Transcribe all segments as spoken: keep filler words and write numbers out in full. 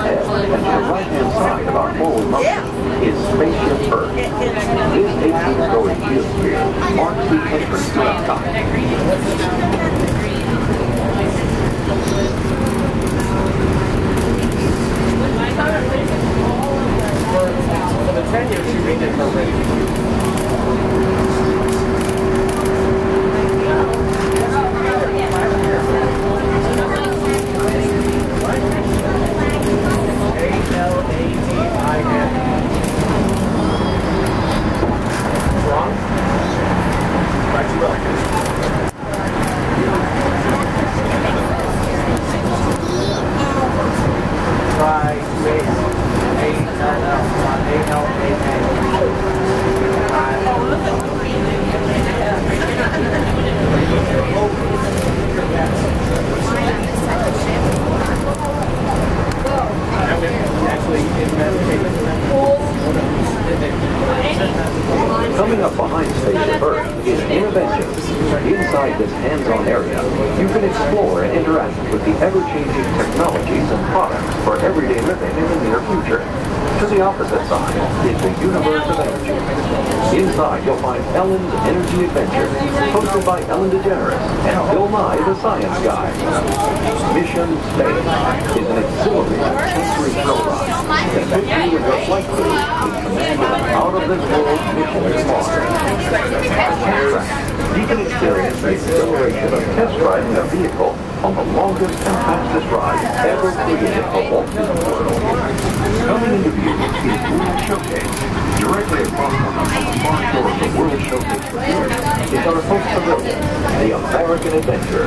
ahead, and to the right-hand side of our forward motion is Spaceship Earth. This eighteen-story geosphere marks the entrance to Epcot. For the ten years, you read it already. Coming up behind Spaceship Earth is Intervention. Inside this hands-on area, you can explore and interact with the ever-changing technologies and products for everyday living in the near future. To the opposite side is the universe of energy. Inside, you'll find Ellen's Energy Adventure, hosted by Ellen DeGeneres and Bill Nye, the Science Guy. Mission Space is an exhilarating sensory thrill ride that puts you and your flight crew in command of an out-of-this-world mission to Mars. You can experience the exhilaration of test driving a vehicle on the longest and fastest ride ever created for Walt Disney World. Coming into view is World Showcase. Directly across from us on the far shore of the World Showcase Pavilion is our host pavilion, the American Adventure.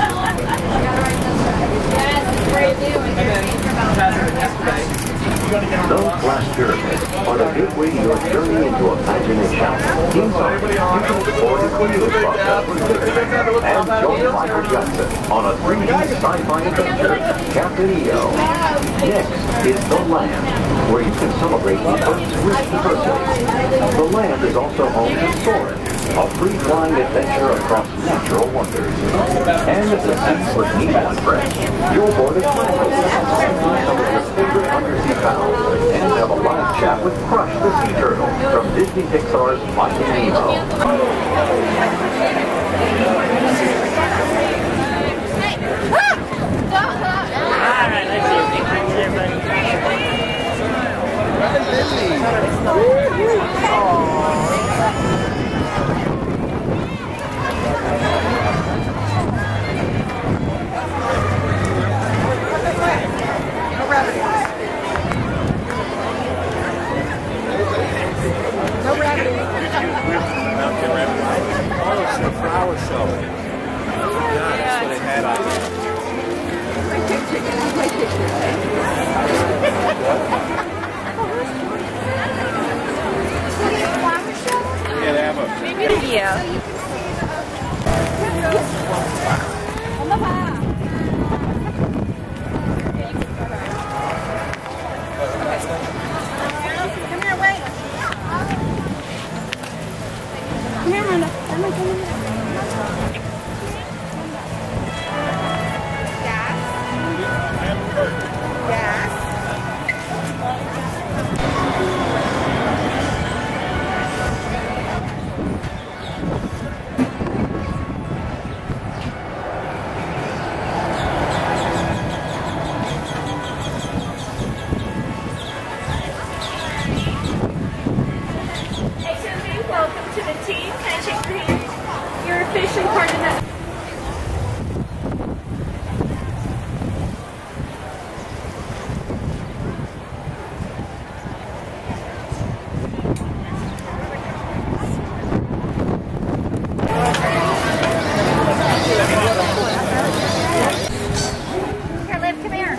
Those glass pyramids are the gateway to your journey into imagination. Inside, you can explore the creative process with Disney and join Michael Jackson on a three D sci-fi adventure, Captain E O. Next is The Land, where you can celebrate the Earth's rich diversity. The Land is also home to Soarin', a free-flying adventure across natural wonders. And at the Seas with Nemo and Friends, you'll board a triangle and meet some of your favorite undersea fowl and have a live chat with Crush the Sea Turtle from Disney Pixar's Finding Nemo. Alright, let's see. Thanks, everybody. No rabbit. Mountain rabbit. Oh, it's the flower show. Yeah, that's what they had out there. Yeah, they have a... Maybe yeah. Come here, wait. Come here, Amanda. Come on, come on. Gas. Gas. Welcome to the Tea Magic Green. You're officially part of that. Here, Liv, come here.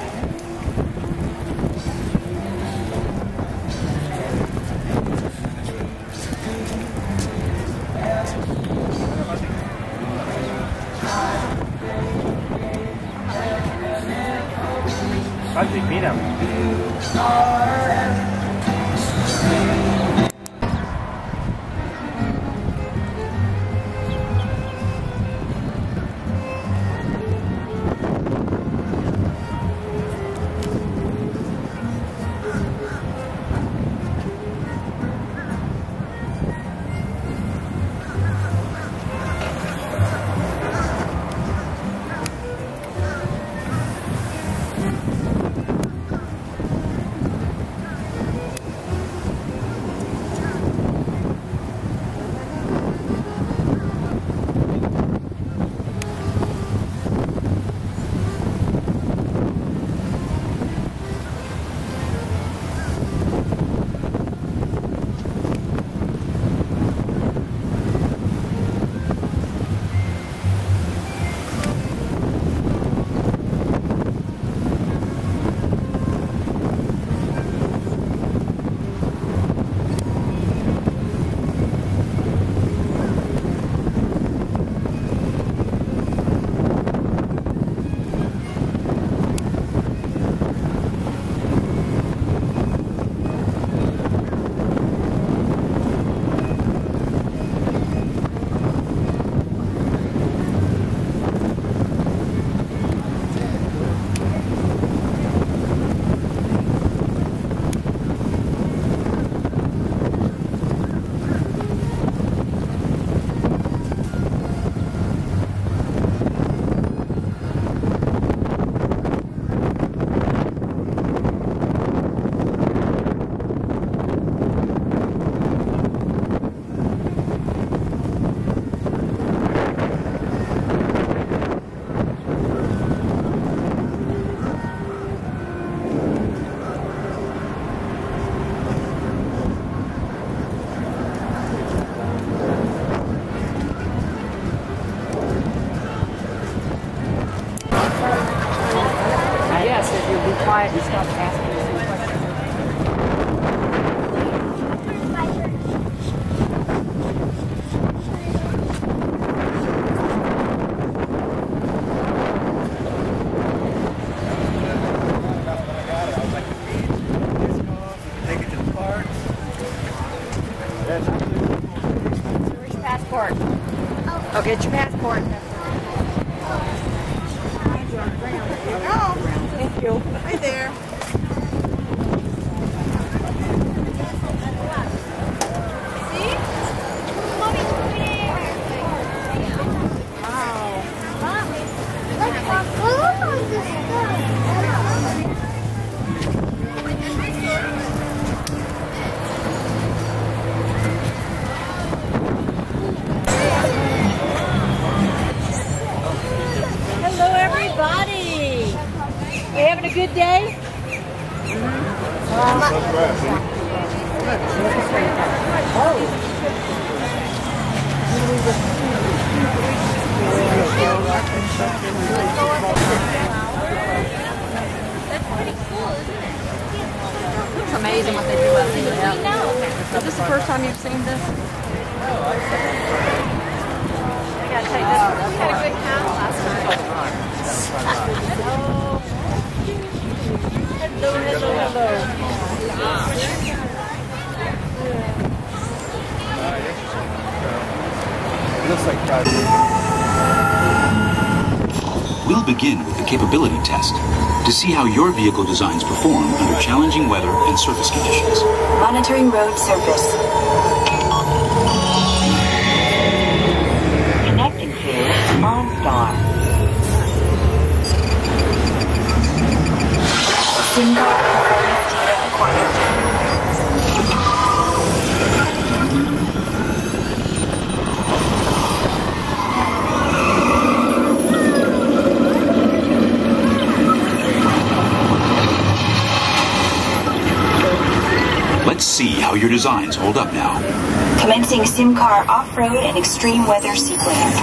Patrick, mira. Where's your passport? Oh, get your passport. Oh, thank you. Hi there. Hello, everybody. We having a good day? It's amazing what they do out there. Is this the first time you've seen this? I gotta take this one. We had a good count last night. Hello, hello, hello. It looks like five years. We'll begin with the capability test to see how your vehicle designs perform under challenging weather and surface conditions. Monitoring road surface. Connecting to OnStar. SIM card performance data acquired. Let's see how your designs hold up now. Commencing SIM car off-road and extreme weather sequence.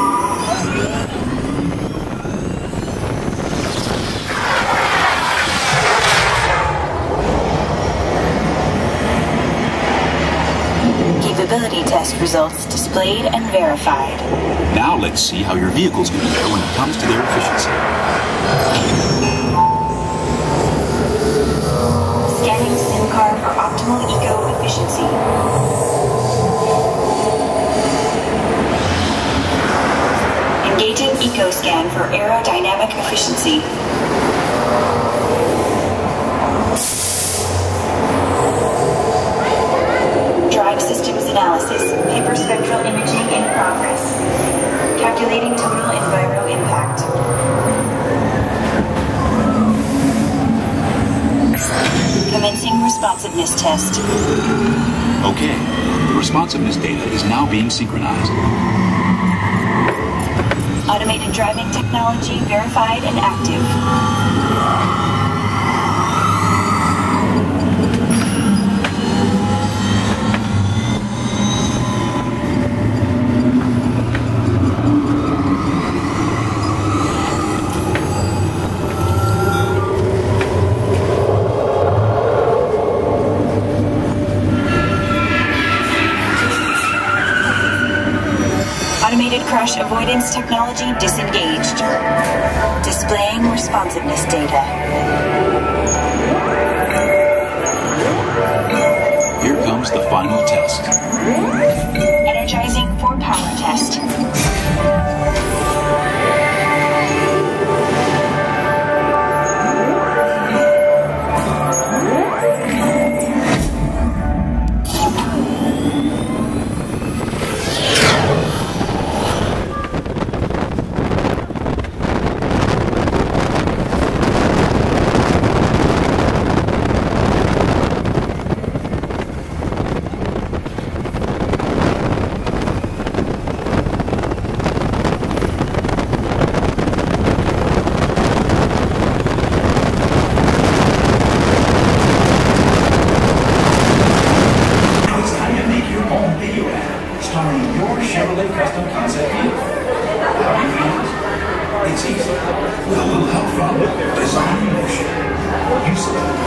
Capability test results displayed and verified. Now let's see how your vehicles compare when it comes to their efficiency. Scanning SIM car for optimal eco efficiency. Engaging eco scan for aerodynamic efficiency. Drive systems analysis. Paper spectral imaging in progress. Calculating total enviro impact. Commencing responsiveness test. Okay, the responsiveness data is now being synchronized. Automated driving technology verified and active. Automated crash avoidance technology disengaged. Displaying responsiveness data. Here comes the final test. Energizing for power test.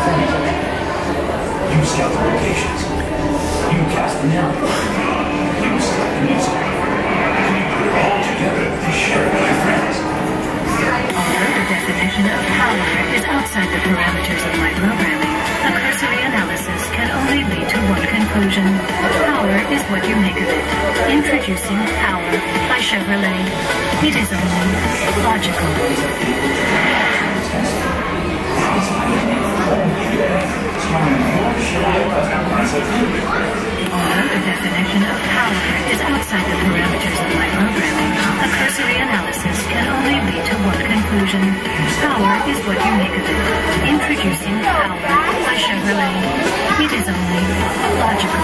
You scout the locations. You cast the narrative. You select the music. And you put it all together to share it with your friends. Although the definition of power is outside the parameters of my programming, a cursory analysis can only lead to one conclusion. Power is what you make of it. Introducing Power by Chevrolet. It is only logical. Although the definition of power is outside the parameters of my programming, a cursory analysis can only lead to one conclusion. Power is what you make of it. Introducing Power by Chevrolet. It is only logical.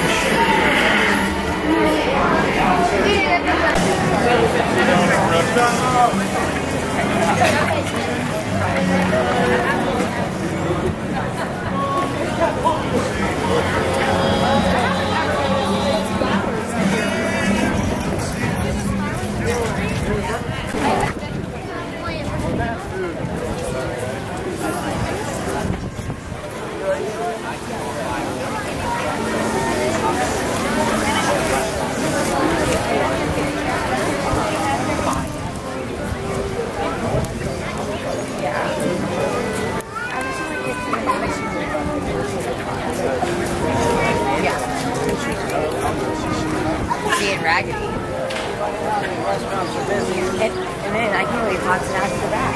Being raggedy. And, and then I can't believe pops it out to the back.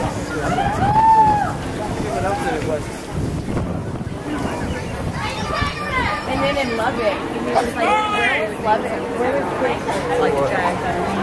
And then in Lubbock, he was like, where is Lubbock? Where is Quick? Like Jack.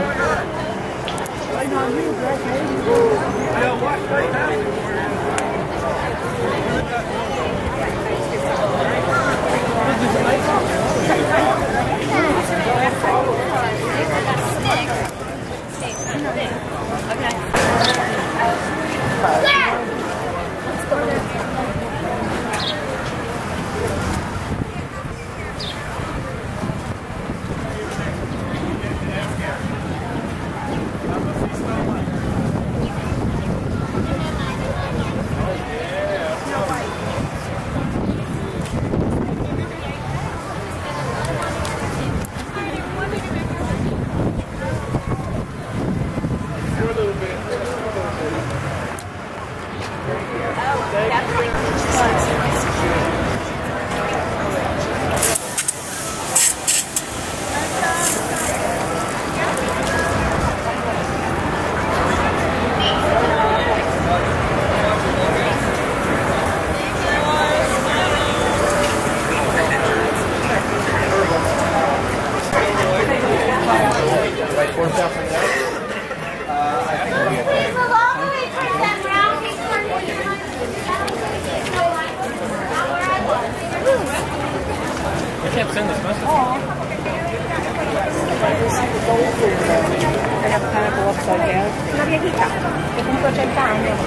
can't send this message. I have a pineapple upside down. Una viejita que cumple ochenta años.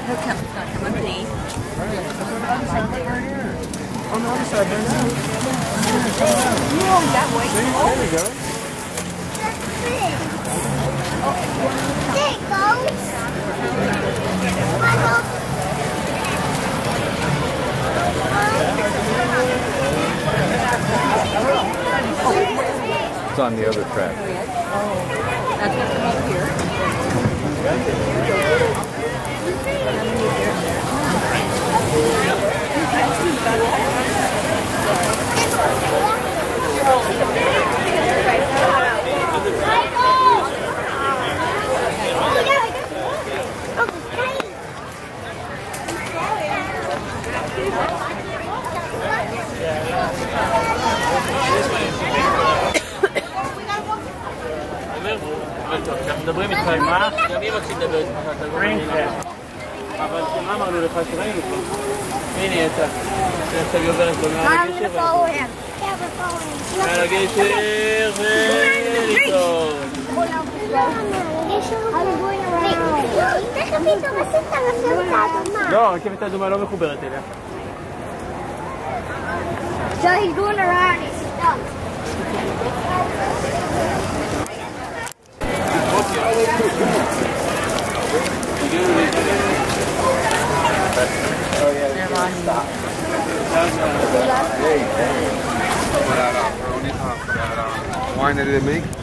He'll come, he's gonna come up and eat. On the other side, right now. Oh, that way. There we go. There it goes. It's on the other track. That's what's over here. אנחנו מדברים איתך עם מה? גם אמא כשתדבר איתך, אתה לא מבין. אבל מה אמרנו לך שראינו פה? הנה אתה. עכשיו היא עוברת לו מעל הגשר. מעל הגשר ולטעון. לא, הרכבת האדומה לא מחוברת אליה. So he's going around and stuff. Wine that it make?